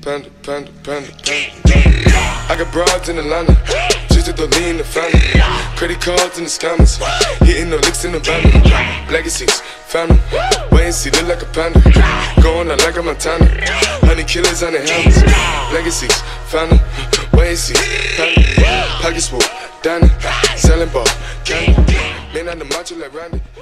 panda, panda, panda, panda. I got broads in Atlanta, just to lean the family. Credit cards in the scammers, hitting the licks in the van. Legacies, family, wait and see, look like a panda. Going out like a Montana, honey killers on the helmets. Legacies, family, wait and see, panda. Pockets full, Danny, selling ball, candy. Man on the macho like Randy.